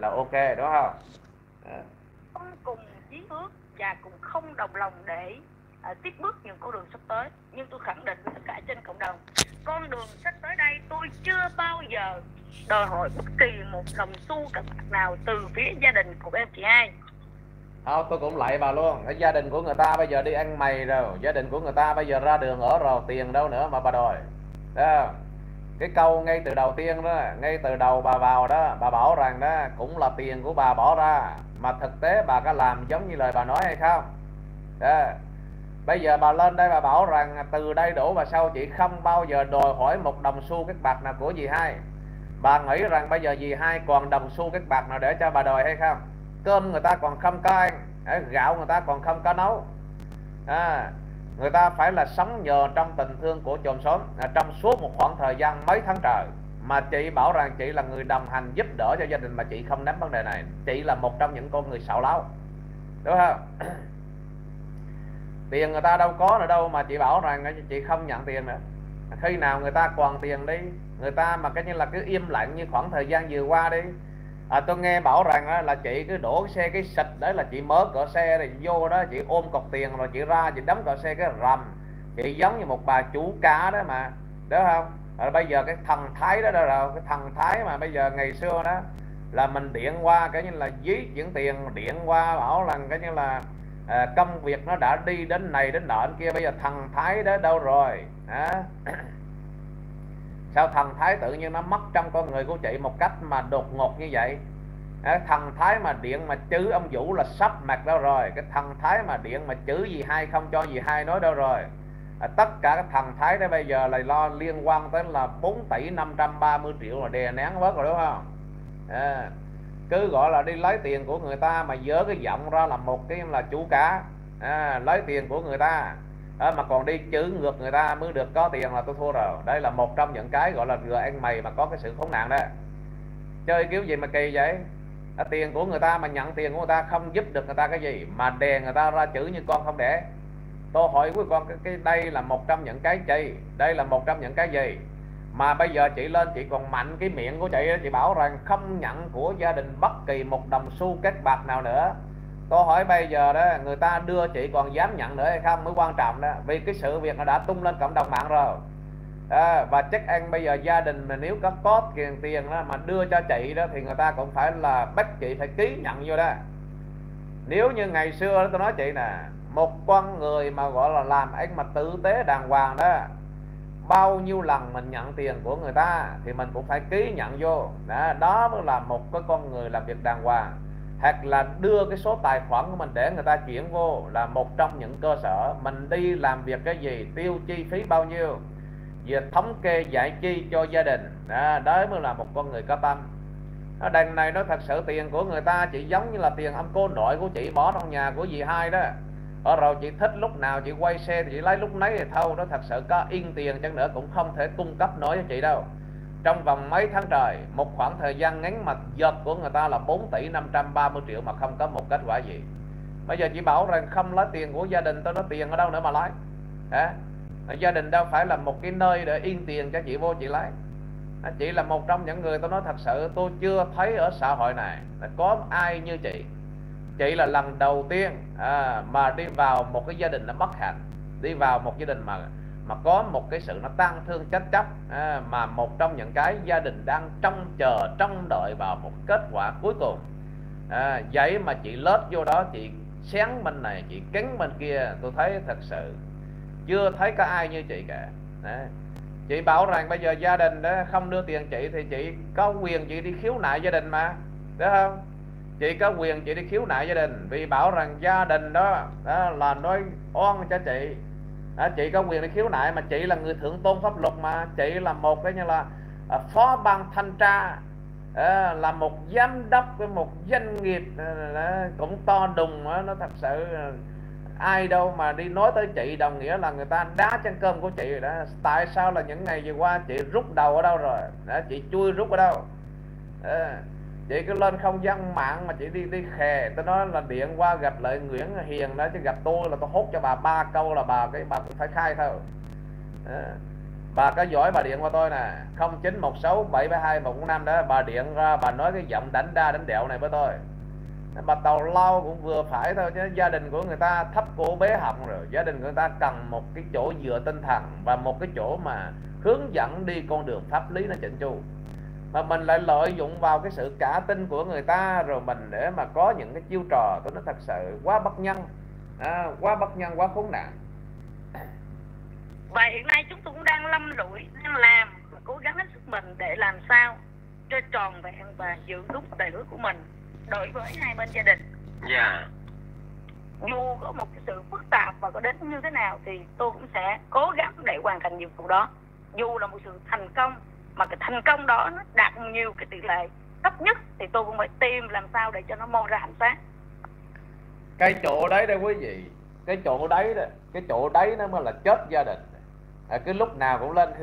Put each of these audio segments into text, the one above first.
là ok, đúng không? Không cùng chí hướng và cùng không đồng lòng để tiếp bước những con đường sắp tới. Nhưng tôi khẳng định với tất cả trên cộng đồng, con đường sắp tới đây tôi chưa bao giờ đòi hỏi bất kỳ một đồng xu các bạn nào từ phía gia đình của em chị hai. Không, tôi cũng lạy bà luôn. Cái gia đình của người ta bây giờ đi ăn mày rồi, gia đình của người ta bây giờ ra đường ở rồi, tiền đâu nữa mà bà đòi. Đó. Cái câu ngay từ đầu tiên đó, ngay từ đầu bà vào đó, bà bảo rằng đó cũng là tiền của bà bỏ ra, mà thực tế bà có làm giống như lời bà nói hay không? Đó. Bây giờ bà lên đây bà bảo rằng từ đây đổ vào sau chị không bao giờ đòi hỏi một đồng xu các bạc nào của dì hai. Bà nghĩ rằng bây giờ dì hai còn đồng xu các bạc nào để cho bà đòi hay không? Cơm người ta còn không có ăn, gạo người ta còn không có nấu, người ta phải là sống nhờ trong tình thương của chòm xóm trong suốt một khoảng thời gian mấy tháng trời. Mà chị bảo rằng chị là người đồng hành giúp đỡ cho gia đình mà chị không nắm vấn đề này. Chị là một trong những con người xạo láo, đúng không? Tiền người ta đâu có nữa đâu mà chị bảo rằng chị không nhận tiền nữa. Khi nào người ta còn tiền đi, người ta mà cái như là cứ im lặng như khoảng thời gian vừa qua đi. Tôi nghe bảo rằng là chị cứ đổ xe cái xịt đấy là chị mở cửa xe rồi vô đó, chị ôm cọc tiền rồi chị ra chị đóng cửa xe cái rầm. Chị giống như một bà chủ cá đó mà, đúng không? Bây giờ cái thằng Thái đó rồi, cái thằng Thái mà bây giờ ngày xưa đó là mình điện qua cái như là dí chuyển tiền, điện qua bảo rằng cái như là công việc nó đã đi đến này đến nọ đến kia. Bây giờ thằng Thái đó đâu rồi? Sao thằng Thái tự nhiên nó mất trong con người của chị một cách mà đột ngột như vậy? Thằng Thái mà điện mà chữ ông Vũ là sắp mặt đâu rồi? Cái thằng Thái mà điện mà chữ gì hai không cho gì hai nói đâu rồi? Tất cả các thằng Thái đó bây giờ lại lo liên quan tới là 4 tỷ 530 triệu là đè nén bớt rồi, đúng không? Cứ gọi là đi lấy tiền của người ta mà dớ cái giọng ra là một cái là chủ cá, lấy tiền của người ta mà còn đi chữ ngược người ta mới được có tiền là tôi thua rồi. Đây là một trong những cái gọi là vừa ăn mày mà có cái sự khốn nạn đó. Chơi kiểu gì mà kỳ vậy? Tiền của người ta mà nhận tiền của người ta không giúp được người ta cái gì mà đè người ta ra chữ như con không đẻ. Tôi hỏi quý con cái đây là một trong những cái gì? Đây là một trong những cái gì mà bây giờ chị lên chị còn mạnh cái miệng của chị bảo rằng không nhận của gia đình bất kỳ một đồng xu kết bạc nào nữa. Tôi hỏi bây giờ đó người ta đưa chị còn dám nhận nữa hay không mới quan trọng đó. Vì cái sự việc nó đã tung lên cộng đồng mạng rồi. Và chắc ăn bây giờ gia đình mà nếu có tiền đó mà đưa cho chị đó thì người ta cũng phải là bắt chị phải ký nhận vô đó. Nếu như ngày xưa đó, tôi nói chị nè, một con người mà gọi là làm ăn mà tử tế đàng hoàng đó, bao nhiêu lần mình nhận tiền của người ta thì mình cũng phải ký nhận vô đó mới là một cái con người làm việc đàng hoàng. Hoặc là đưa cái số tài khoản của mình để người ta chuyển vô là một trong những cơ sở. Mình đi làm việc cái gì, tiêu chi phí bao nhiêu, việc thống kê giải chi cho gia đình đó mới là một con người có tâm. Đằng này nó thật sự tiền của người ta chỉ giống như là tiền ông cô nội của chị bỏ trong nhà của dì hai đó. Rồi chị thích lúc nào chị quay xe thì chị lấy lúc nấy thì thôi. Nó thật sự có in tiền chăng nữa cũng không thể cung cấp nổi cho chị đâu. Trong vòng mấy tháng trời, một khoảng thời gian ngắn mà giật của người ta là 4 tỷ 530 triệu mà không có một kết quả gì. Bây giờ chị bảo rằng không lấy tiền của gia đình, tôi nói tiền ở đâu nữa mà lấy? Gia đình đâu phải là một cái nơi để in tiền cho chị vô chị lấy. Chị là một trong những người tôi nói thật sự tôi chưa thấy ở xã hội này có ai như chị. Chị là lần đầu tiên mà đi vào một cái gia đình nó bất hạnh, đi vào một gia đình mà có một cái sự nó tang thương chết chóc, mà một trong những cái gia đình đang trông chờ trông đợi vào một kết quả cuối cùng. Vậy mà chị lết vô đó, chị xén bên này, chị cắn bên kia, tôi thấy thật sự chưa thấy có ai như chị cả. Chị bảo rằng bây giờ gia đình đó không đưa tiền chị thì chị có quyền chị đi khiếu nại gia đình mà, đúng không? Chị có quyền chị đi khiếu nại gia đình vì bảo rằng gia đình đó là nói oan cho chị. Chị có quyền đi khiếu nại mà chị là người thượng tôn pháp luật mà. Chị là một cái như là phó ban thanh tra, là một giám đốc với một doanh nghiệp cũng to đùng. Nó thật sự ai đâu mà đi nói tới chị đồng nghĩa là người ta đá chân cơm của chị rồi đó. Tại sao là những ngày vừa qua chị rút đầu ở đâu rồi? Chị chui rút ở đâu? Chị cứ lên không gian mạng mà chị đi khè. Tôi nói là điện qua gặp lại Nguyễn Hiền đó, chứ gặp tôi là tôi hốt cho bà 3 câu là bà cũng phải khai thôi. Bà có giỏi bà điện qua tôi nè, 0916772145 đó, bà điện ra bà nói cái giọng đánh đa đánh đẹo này với tôi. Bà tào lao cũng vừa phải thôi, chứ gia đình của người ta thấp cổ bé họng rồi. Gia đình người ta cần một cái chỗ dựa tinh thần và một cái chỗ mà hướng dẫn đi con đường pháp lý nó chỉnh chu. Mà mình lại lợi dụng vào cái sự cả tin của người ta rồi mình để mà có những cái chiêu trò, tôi nói thật sự quá bất nhân, quá bất nhân, quá khốn nạn. Và hiện nay chúng tôi cũng đang lâm lũi, đang làm và cố gắng hết sức mình để làm sao cho tròn vẹn và giữ đúng lời hứa của mình đối với hai bên gia đình. Dạ. Dù có một cái sự phức tạp và có đến như thế nào thì tôi cũng sẽ cố gắng để hoàn thành nhiệm vụ đó. Dù là một sự thành công mà cái thành công đó nó đạt nhiều cái tỷ lệ thấp nhất thì tôi cũng phải tìm làm sao để cho nó mon ra ánh sáng. Cái chỗ đấy đây quý vị, cái chỗ đấy đó, cái chỗ đấy nó mới là chết gia đình. Cứ lúc nào cũng lên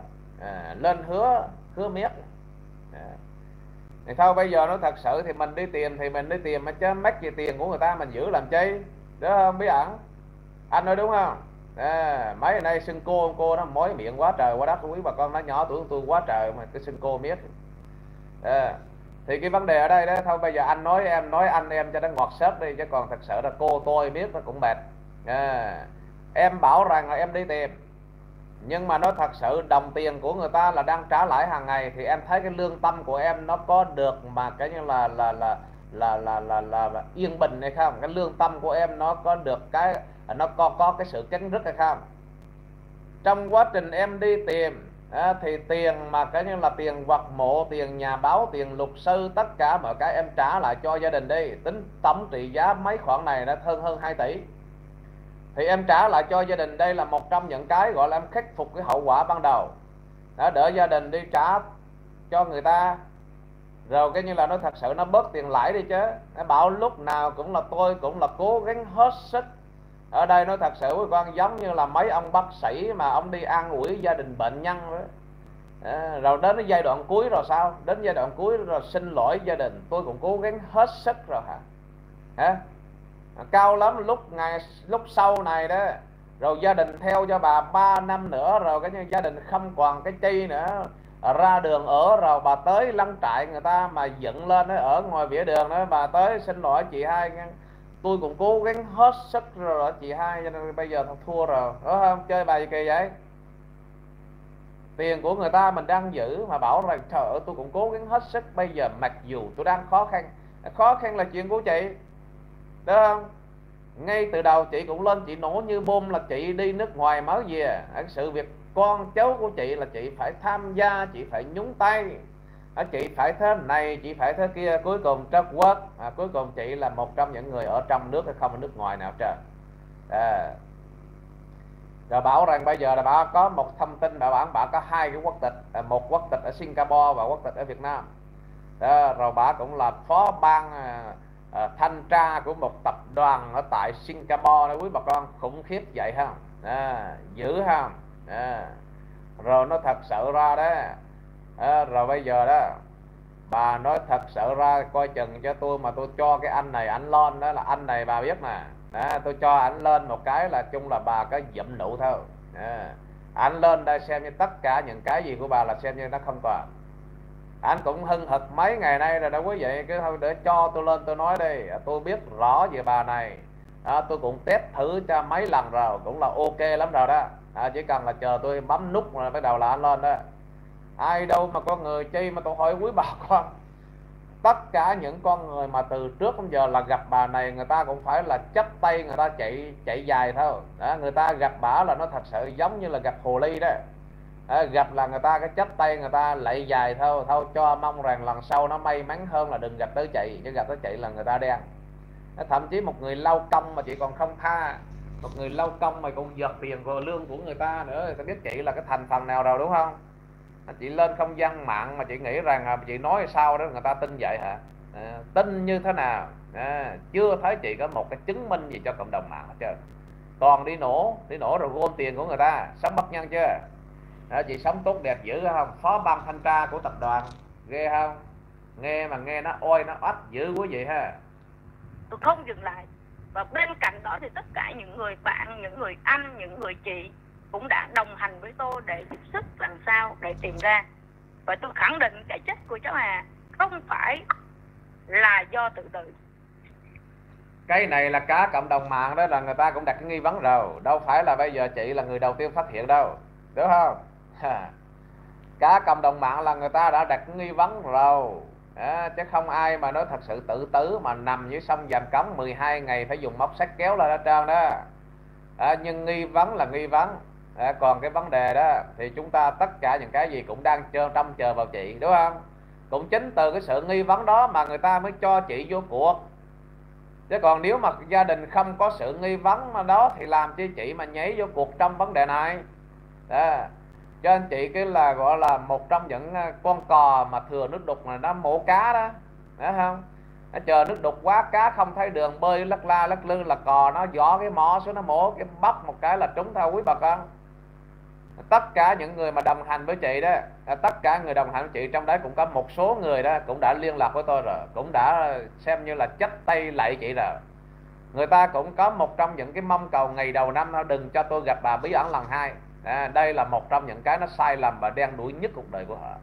hứa miết. Thì thôi bây giờ nó thật sự thì mình đi tìm thì mình đi tìm, mà chứ mất gì tiền của người ta mình giữ làm chi, đúng không Bí Ẩn? Anh nói đúng không? Mấy ngày nay xưng cô nó mối miệng quá trời quá đất, quý bà con nó nhỏ tuổi tôi quá trời mà cái xưng cô miết. Thì cái vấn đề ở đây đó, thôi bây giờ anh nói em, nói anh em cho nó ngọt xớt đi, chứ còn thật sự là cô tôi biết nó cũng mệt. Em bảo rằng là em đi tìm, nhưng mà nó thật sự đồng tiền của người ta là đang trả lãi hàng ngày, thì em thấy cái lương tâm của em nó có được mà cái như là yên bình hay không? Cái lương tâm của em nó có được cái, nó có cái sự cắn rứt hay không? Trong quá trình em đi tìm thì tiền mà cái như là tiền vật mộ, tiền nhà báo, tiền luật sư, tất cả mọi cái em trả lại cho gia đình đi. Tính tổng trị giá mấy khoản này đã hơn 2 tỷ. Thì em trả lại cho gia đình, đây là một trong những cái gọi là em khắc phục cái hậu quả ban đầu. Đỡ gia đình đi trả cho người ta, rồi cái như là nó thật sự nó bớt tiền lãi đi chứ. Nó bảo lúc nào cũng là tôi cũng là cố gắng hết sức. Ở đây nó thật sự với con giống như là mấy ông bác sĩ mà ông đi an ủi gia đình bệnh nhân đó. Rồi đến cái giai đoạn cuối rồi sao? Đến giai đoạn cuối rồi xin lỗi gia đình, tôi cũng cố gắng hết sức rồi hả? Cao lắm lúc sau này đó, rồi gia đình theo cho bà 3 năm nữa, rồi cái như gia đình không còn cái chi nữa, ra đường ở, rồi bà tới lăng trại người ta mà dựng lên đó, ở ngoài vỉa đường đó, bà tới xin lỗi chị hai, tôi cũng cố gắng hết sức rồi chị hai, cho nên bây giờ thua rồi, đúng không? Chơi bài gì kỳ vậy? Tiền của người ta mình đang giữ mà bảo rằng trời ơi tôi cũng cố gắng hết sức, bây giờ mặc dù tôi đang khó khăn là chuyện của chị, đúng không? Ngay từ đầu chị cũng lên chị nổ như bom là chị đi nước ngoài mới về, sự việc con cháu của chị là chị phải tham gia, chị phải nhúng tay, chị phải thế này, chị phải thế kia, cuối cùng trất quất, cuối cùng chị là một trong những người ở trong nước hay không ở nước ngoài nào trời. Rồi bảo rằng bây giờ là bà có một thông tin, bà có 2 cái quốc tịch, một quốc tịch ở Singapore và quốc tịch ở Việt Nam. Rồi bà cũng là phó ban thanh tra của một tập đoàn ở tại Singapore đó quý bà con, khủng khiếp vậy không? Dữ không? Rồi nó thật sự ra đó, rồi bây giờ đó bà nói thật sự ra coi chừng cho tôi, mà tôi cho cái anh này ảnh lên đó, là anh này bà biết nè, tôi cho ảnh lên một cái là chung là bà có dụm nụ thôi. Ảnh lên đây xem như tất cả những cái gì của bà là xem như nó không còn. Anh cũng hưng hực mấy ngày nay rồi đó quý vị, cứ thôi để cho tôi lên tôi nói đi, tôi biết rõ về bà này, tôi cũng test thử cho mấy lần rồi, cũng là ok lắm rồi đó. Chỉ cần là chờ tôi bấm nút rồi bắt đầu là anh lên đó. Ai đâu mà có người chi mà tôi hỏi quý bà con, tất cả những con người mà từ trước đến giờ là gặp bà này, người ta cũng phải là chấp tay, người ta chạy dài thôi. Người ta gặp bà là nó thật sự giống như là gặp hồ ly đó. Gặp là người ta cái chấp tay, người ta lạy dài thôi, cho mong rằng lần sau nó may mắn hơn là đừng gặp tới chị, chứ gặp tới chị là người ta đen. Thậm chí một người lao công mà chị còn không tha, một người lao công mà còn giật tiền vào lương của người ta nữa, người ta biết chị là cái thành phần nào rồi, đúng không? Chị lên không gian mạng mà chị nghĩ rằng chị nói sao đó người ta tin vậy hả? Tin như thế nào? Chưa thấy chị có một cái chứng minh gì cho cộng đồng mạng hết trơn. Toàn đi nổ rồi gom tiền của người ta, sống bất nhân chưa? Chị sống tốt đẹp dữ không? Phó ban thanh tra của tập đoàn, ghê không? Nghe mà nghe nó oi nó oách dữ quý vị ha. Tôi không dừng lại. Và bên cạnh đó thì tất cả những người bạn, những người anh, những người chị cũng đã đồng hành với tôi để giúp sức làm sao để tìm ra. Và tôi khẳng định cái chết của cháu Hà không phải là do tự tử. Cái này là cả cộng đồng mạng đó là người ta cũng đặt cái nghi vấn rồi, đâu phải là bây giờ chị là người đầu tiên phát hiện đâu, đúng không? Cả cộng đồng mạng là người ta đã đặt cái nghi vấn rồi, chứ không ai mà nói thật sự tự tử mà nằm dưới sông Giàm Cống 12 ngày phải dùng móc sắt kéo lên hết trơn đó. Nhưng nghi vấn là nghi vấn, còn cái vấn đề đó thì chúng ta tất cả những cái gì cũng đang trông chờ vào chị, đúng không? Cũng chính từ cái sự nghi vấn đó mà người ta mới cho chị vô cuộc. Chứ còn nếu mà gia đình không có sự nghi vấn mà đó thì làm chi chị mà nhảy vô cuộc trong vấn đề này đó. Cho anh chị cái là gọi là một trong những con cò mà thừa nước đục là nó mổ cá đó, thấy không? Nó chờ nước đục quá, cá không thấy đường bơi lắc la lắc lư là cò nó giỏ cái mỏ xuống nó mổ cái bắp một cái là trúng theo quý bà con. Tất cả những người mà đồng hành với chị đó, tất cả người đồng hành với chị trong đấy cũng có một số người đó cũng đã liên lạc với tôi rồi, cũng đã xem như là chắp tay lạy chị rồi. Người ta cũng có một trong những cái mong cầu ngày đầu năm nó đừng cho tôi gặp bà bí ẩn lần hai. Đây là một trong những cái nó sai lầm và đen đủi nhất cuộc đời của họ.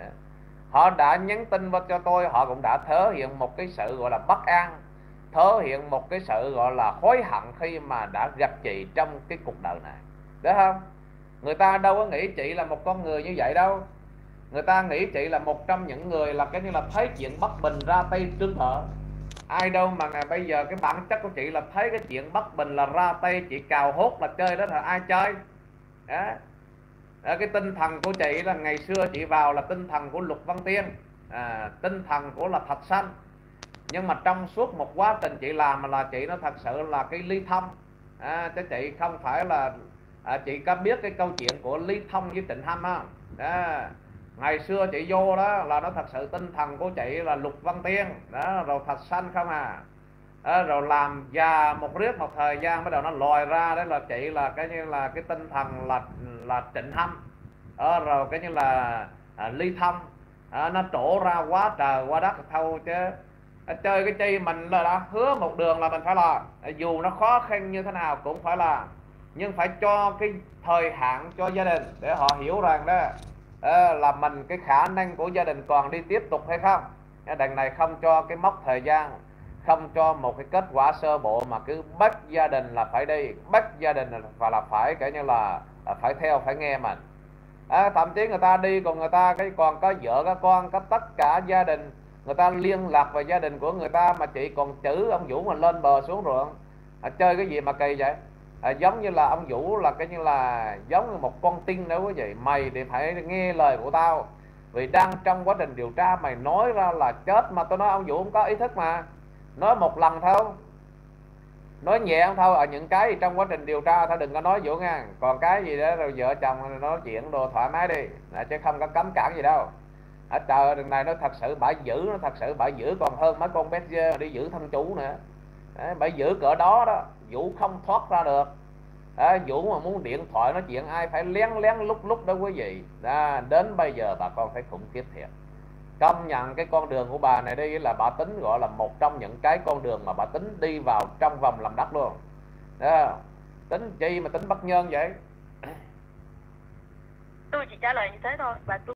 Họ đã nhắn tin cho tôi, họ cũng đã thể hiện một cái sự gọi là bất an, thể hiện một cái sự gọi là hối hận khi mà đã gặp chị trong cái cuộc đời này, đúng không? Người ta đâu có nghĩ chị là một con người như vậy đâu. Người ta nghĩ chị là một trong những người là cái như là thấy chuyện bất bình ra tay trưng thợ. Ai đâu mà bây giờ cái bản chất của chị là thấy cái chuyện bất bình là ra tay chị cào hốt là chơi đó, là ai chơi đó. Cái tinh thần của chị là ngày xưa chị vào là tinh thần của Lục Văn Tiên, tinh thần của là Thạch Sanh. Nhưng mà trong suốt một quá trình chị làm là chị nó thật sự là cái ly thông, chứ chị không phải là chị có biết cái câu chuyện của Lý Thông với Trịnh Hâm á. Ngày xưa chị vô đó là nó thật sự tinh thần của chị là Lục Văn Tiên đó, rồi Thạch Sanh không rồi làm già một riết một thời gian bắt đầu nó lòi ra đấy là chị là cái như là cái tinh thần là Trịnh Hâm, rồi cái như là Lý Thông, nó trổ ra quá trời quá đất thâu chứ. Chơi cái chi mình là đã hứa một đường là mình phải là dù nó khó khăn như thế nào cũng phải là, nhưng phải cho cái thời hạn cho gia đình để họ hiểu rằng đó là mình cái khả năng của gia đình còn đi tiếp tục hay không. Đằng này không cho cái mốc thời gian, không cho một cái kết quả sơ bộ mà cứ bắt gia đình là phải đi, bắt gia đình là phải cái như là phải theo phải nghe mình. Thậm chí người ta đi còn người ta cái còn có vợ có con có tất cả gia đình, người ta liên lạc về gia đình của người ta mà chị còn chữ ông Vũ mà lên bờ xuống ruộng. Chơi cái gì mà kỳ vậy? Giống như là ông Vũ là cái như là giống như một con tin nữa quý vị. Mày thì phải nghe lời của tao, vì đang trong quá trình điều tra mày nói ra là chết. Mà tôi nói ông Vũ không có ý thức mà, nói một lần thôi, nói nhẹ thôi. Ở những cái gì trong quá trình điều tra thôi đừng có nói Vũ nha. Còn cái gì đó rồi vợ chồng nói chuyện đồ thoải mái đi, chứ không có cấm cản gì đâu. Trời đừng này nó thật sự bả giữ, nó thật sự bả giữ còn hơn mấy con bé dê đi giữ thân chủ nữa. Bả giữ cỡ đó đó, Vũ không thoát ra được. Vũ mà muốn điện thoại nói chuyện ai phải lén lén lúc đó quý vị. Đến bây giờ bà con phải khủng khiếp thiệt. Công nhận cái con đường của bà này đi là bà tính gọi là một trong những cái con đường mà bà tính đi vào trong vòng lòng đất luôn. Tính chi mà tính bất nhân vậy? Tôi chỉ trả lời như thế thôi. Và tôi